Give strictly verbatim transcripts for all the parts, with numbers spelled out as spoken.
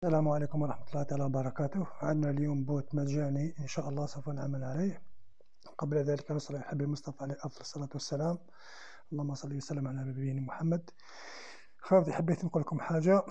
السلام عليكم ورحمة الله تعالى وبركاته. عندنا اليوم بوت مجاني إن شاء الله سوف نعمل عليه. قبل ذلك نصلي على الحبيب المصطفى عليه أفضل الصلاة والسلام. اللهم صل وسلم على نبينا محمد. خواتي حبيت نقول لكم حاجة.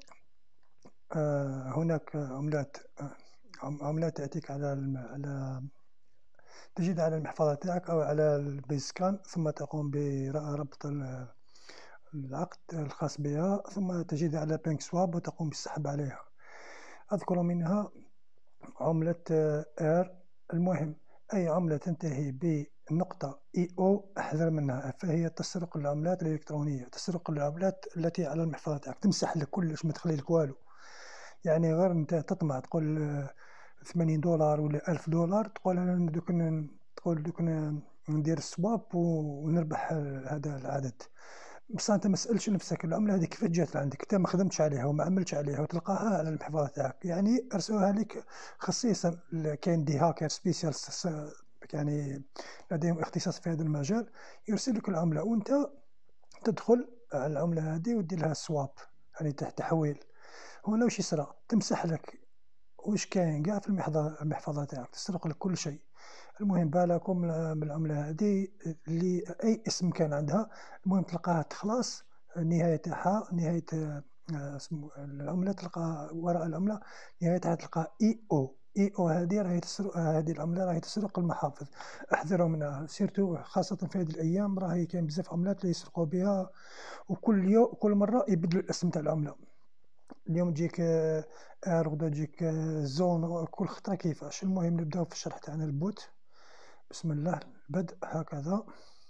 آه هناك عملات آه عملات تأتيك على على تجد على المحفظة تاعك أو على البيسكان، ثم تقوم بربط العقد الخاص بها، ثم تجد على بنك سواب وتقوم بالسحب عليها. أذكر منها عملة اير. المهم أي عملة تنتهي بنقطة اي او احذر منها، فهي تسرق العملات الإلكترونية، تسرق العملات التي على المحفظة تاعك، تمسح لك كلش، ما تخلي لك والو. يعني غير انت تطمع تقول ثمانين دولار ولا ألف دولار، تقول أنا دوك تقول دوك ندير السواب ونربح هذا العدد. بصح انت ما تسالش نفسك العمله هذه كيف جات لعندك، انت ما خدمتش عليها وما عملتش عليها وتلقاها على المحفظه تاعك، يعني ارسلوها لك خصيصا. كاين دي هاكر سبيسيال يعني لديهم اختصاص في هذا المجال، يرسل لك العمله وانت تدخل على العمله هذه ودير لها سواب، يعني تحويل. هنا واش يصرى؟ تمسح لك واش كاين كاع في المحفظه المحفظه تاعك، تسرق لك كل شيء. المهم بالكم من العملة هذه اللي أي اسم كان عندها، المهم تلقاها تخلص النهاية تاعها، نهاية اسم العملة تلقى وراء العملة نهايتها تلقى اي او. اي او هذه راهي تسرق، هذه العملة راهي تسرق المحافظ. احذروا منها، سيرتو خاصة في هذه الأيام راهي كاين بزاف عملات اللي يسرقوا بها، وكل يوم كل مرة يبدلوا الاسم تاع العملة. اليوم تجيك ار، غدا تجيك زون، كل خطرة كيفاش. المهم نبداو في الشرح تاعنا البوت. بسم الله. البدء هكذا.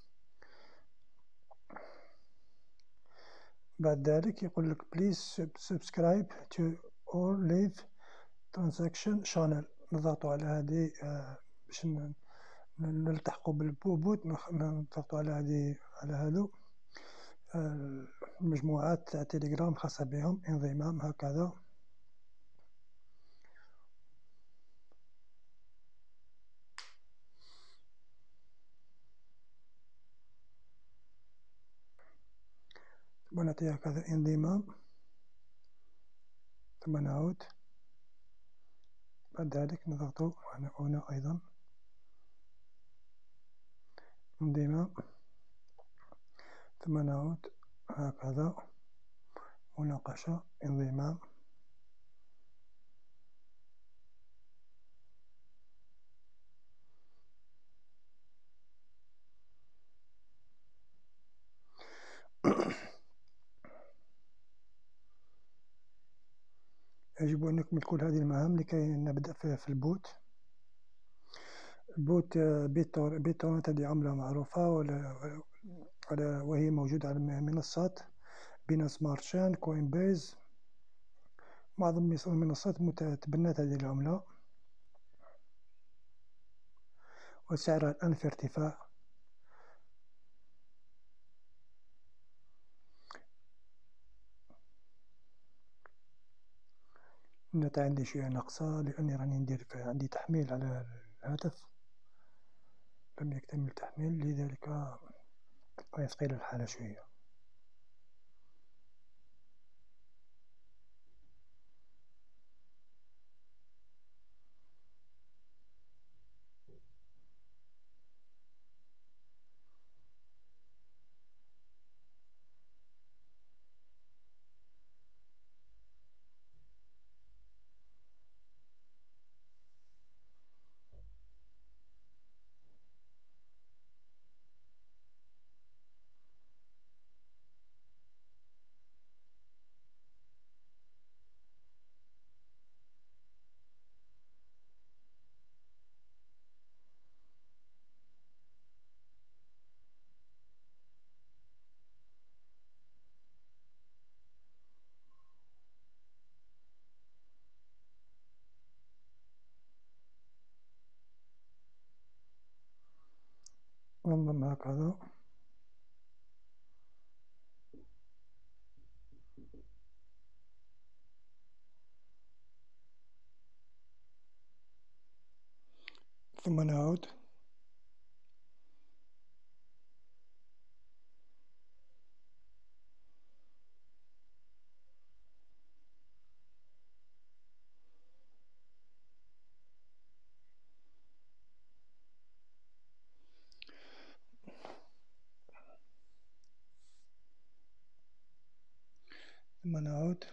بعد ذلك يقول لك please subscribe to or leave transaction channel. نضغطوا على هذه باش نلتحقوا بالبوت، نضغطوا على هذه على هذو المجموعات تاع تيليجرام خاصة بهم انضمام هكذا. ثم نعطي هكذا انضمام، ثم نعود. بعد ذلك نضغط هنا, هنا أيضا انضمام، ثم نعود هكذا مناقشة انضمام. يجب أن نكمل كل هذه المهام لكي نبدأ في البوت. البوت بيتورنت هذه عملة معروفة ولا وهي موجودة على منصات بينانس سمارت شين، كوين بيز. معظم المنصات تبنت هذه العملة وسعرها الآن في ارتفاع. النت عندي شوية ناقصة لأني راني ندير عندي تحميل على الهاتف، لم يكتمل التحميل، لذلك يثقل الحالة شوية. ننظم هكذا. ثم نعود. ثم نعود.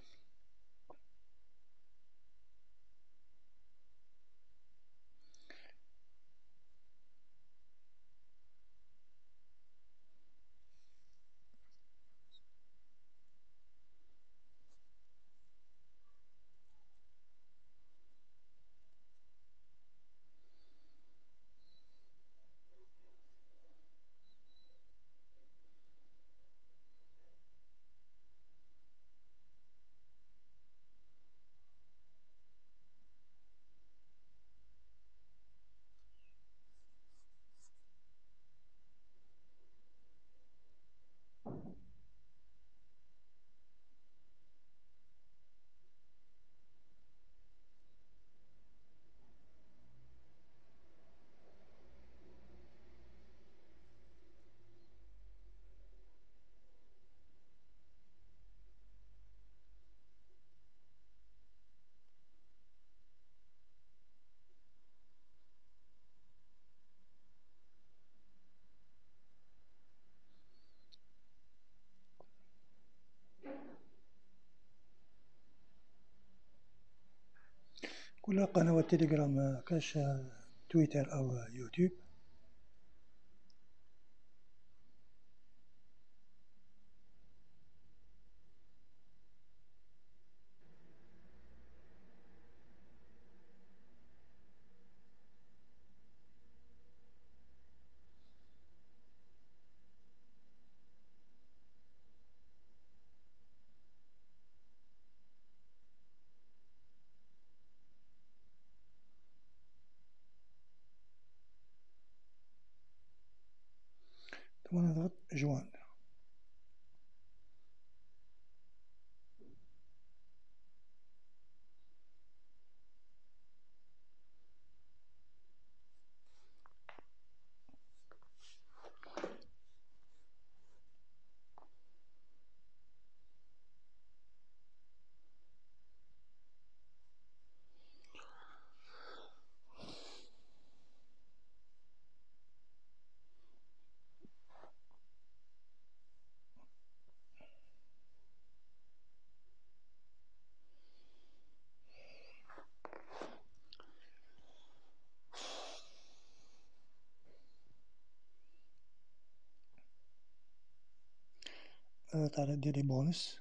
كل قنوات تليجرام كاش تويتر أو يوتيوب. ثم نضغط جوان. نضغط على ديري بونس.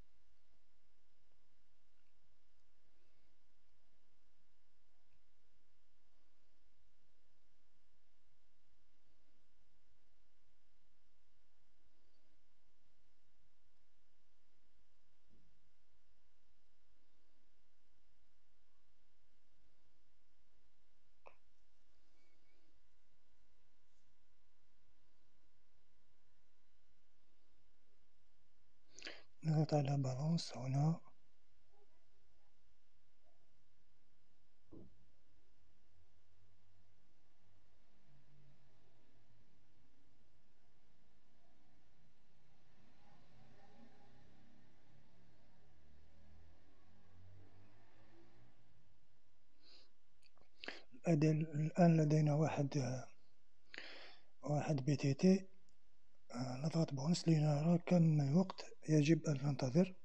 نضغط على بالانس هنا. الآن لدينا واحد واحد بي تي تي. نضغط بونس لنرى كم وقت يجب أن ننتظر.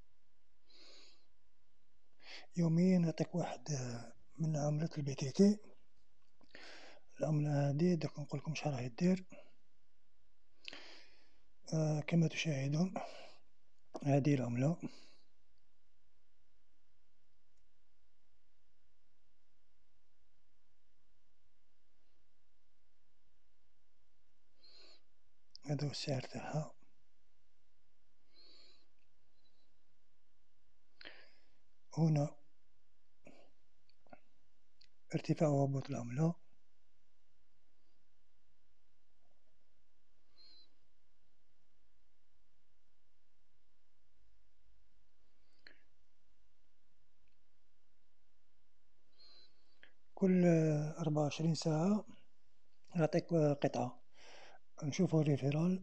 يوميا يعطيك واحد من عملة البي تي تي. العملة هذه دوك نقولكم شحال راهي دير. آه كما تشاهدون هذه العملة. هذا هو السعر تاعها. هنا ارتفاع وهبوط العملة. كل أربعة وعشرين ساعة يعطيك قطعة. نشوفو ريفيرال.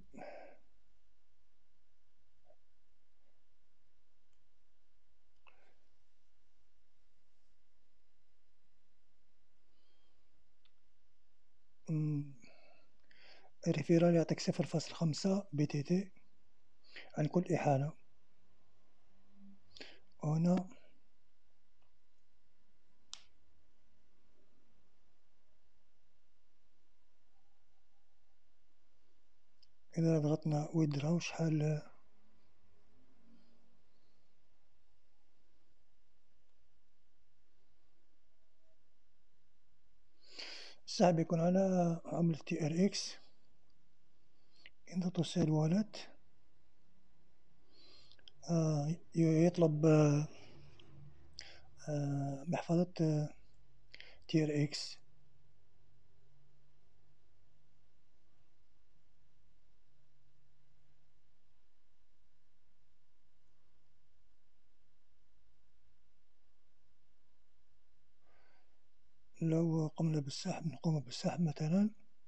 الريفيرال يعطيك صفر فاصل خمسة بي تي تي عن كل إحالة. هنا إذا ضغطنا ويدراو شحال السحب يكون على عملة تي ار اكس. نضغطو سيل والت، آه يطلب آه آه محفظة آه تي ار اكس. لو قمنا بالسحب نقوم بالسحب مثلا،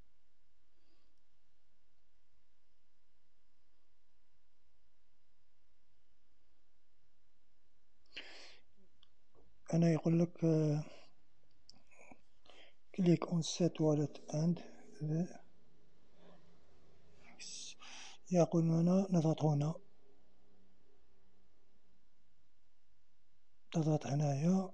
أنا يقول لك كليك اون سيت والت اند يقول لنا نضغط هنا، تضغط هنايا،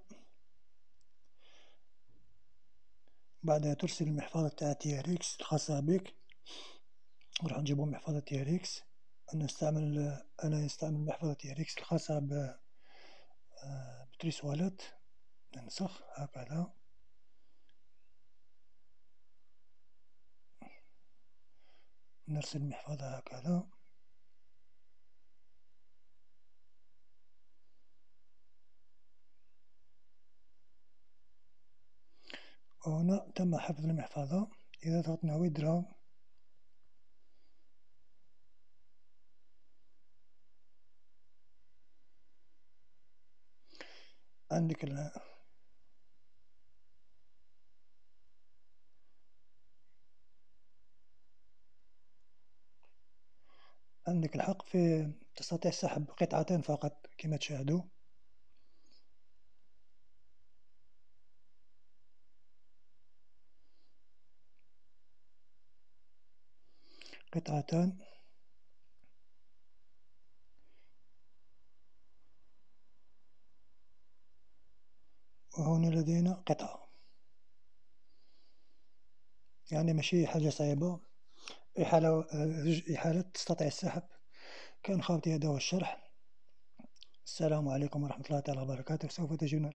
بعدها ترسل المحفظة تاع تي ار اكس الخاصة بك. نروح نجيبو محفظة تي ار اكس. أنا نستعمل أنا نستعمل محفظة تي ار اكس الخاصة ب بتريس والت. ننسخ هكذا، نرسل المحفظة هكذا. وهنا تم حفظ المحفظة. إذا ضغطنا ويدراو عندك ال عندك الحق في تستطيع سحب قطعتين فقط كما تشاهدوا. قطعتان، وهنا لدينا قطعة، يعني ماشي حاجة صعيبة. إحالة إحالة تستطيع السحب. كان خاوتي هذا هو الشرح. السلام عليكم ورحمة الله تعالى وبركاته. سوف تجدون